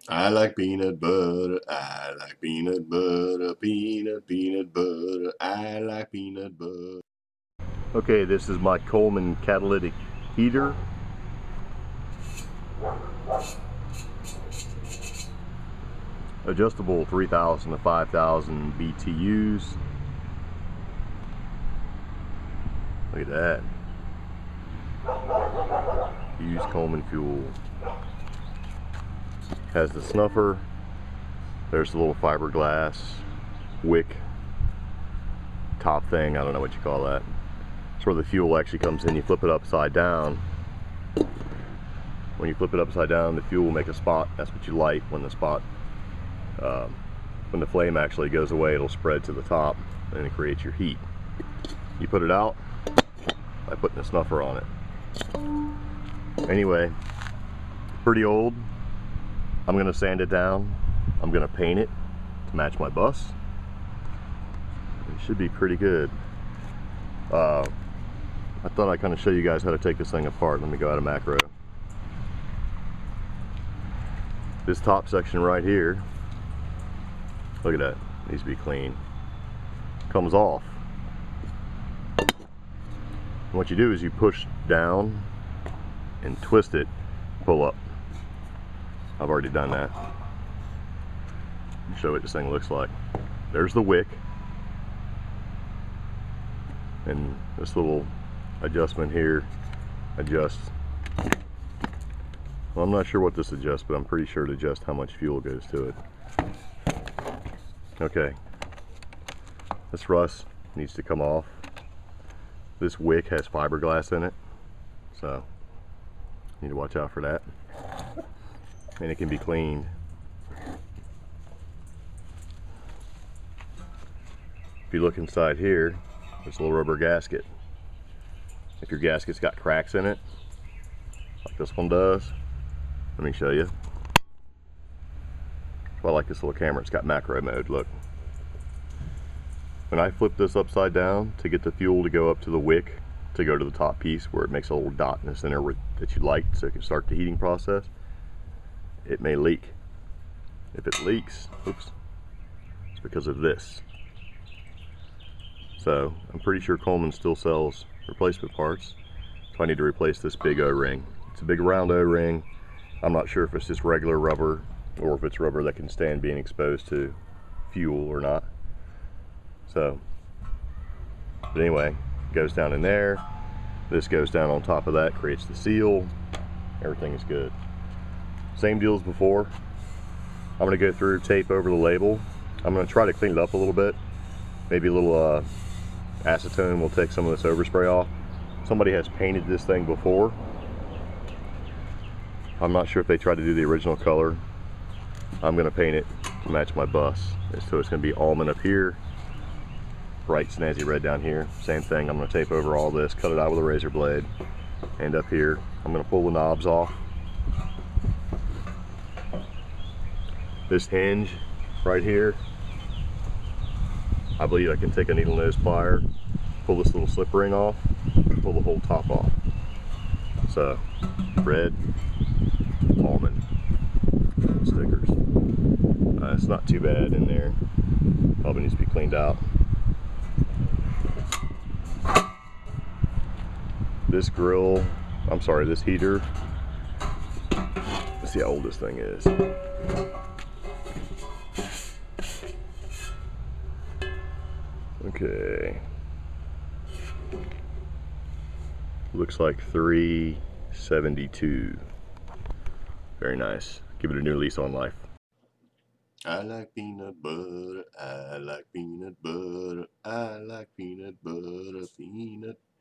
I like peanut butter, I like peanut butter, peanut butter, I like peanut butter. Okay, this is my Coleman catalytic heater. Adjustable 3,000 to 5,000 BTUs. Look at that. Use Coleman fuel. Has the snuffer. There's the little fiberglass wick top thing. I don't know what you call that. It's where the fuel actually comes in. You flip it upside down. When you flip it upside down, the fuel will make a spot. That's what you light. When the spot, when the flame actually goes away, it'll spread to the top and it creates your heat. You put it out by putting a snuffer on it. Anyway, pretty old. I'm gonna sand it down. I'm gonna paint it to match my bus. It should be pretty good. I thought I'd kind of show you guys how to take this thing apart. Let me go out of macro. This top section right here, look at that, needs to be clean. Comes off. And what you do is you push down and twist it, pull up. I've already done that. I'll show you what this thing looks like. There's the wick. And this little adjustment here adjusts. Well, I'm not sure what this adjusts, but I'm pretty sure it adjusts how much fuel goes to it. Okay. This rust needs to come off. This wick has fiberglass in it, so you need to watch out for that. And it can be cleaned. If you look inside here, there's a little rubber gasket. If your gasket's got cracks in it, like this one does, let me show you. Well, I like this little camera. It's got macro mode, look. When I flip this upside down to get the fuel to go up to the wick, to go to the top piece where it makes a little dot in the center that you like so it can start the heating process, it may leak. If it leaks, oops, it's because of this. So I'm pretty sure Coleman still sells replacement parts. So I need to replace this big O-ring. It's a big round O-ring. I'm not sure if it's just regular rubber or if it's rubber that can stand being exposed to fuel or not. So, but anyway, it goes down in there. This goes down on top of that, creates the seal. Everything is good. Same deal as before. I'm gonna go through, tape over the label. I'm gonna try to clean it up a little bit. Maybe a little acetone will take some of this overspray off. Somebody has painted this thing before. I'm not sure if they tried to do the original color. I'm gonna paint it to match my bus. So it's gonna be almond up here, bright snazzy red down here. Same thing, I'm gonna tape over all this, cut it out with a razor blade. And up here, I'm gonna pull the knobs off. This hinge right here, I believe I can take a needle nose plier, pull this little slip ring off, and pull the whole top off. So, red, almond, stickers. It's not too bad in there. Probably needs to be cleaned out. This grill, I'm sorry, this heater, let's see how old this thing is. Okay. Looks like 372. Very nice. Give it a new lease on life. I like peanut butter, I like peanut butter, I like peanut butter, peanut